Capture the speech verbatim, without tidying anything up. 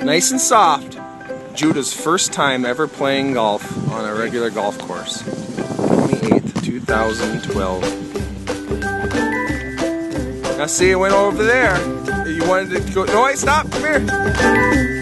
Nice and soft. Judah's first time ever playing golf on a regular golf course. twenty-eighth, two thousand twelve. Now see, it went over there. You wanted to go. No, wait, stop. Come here.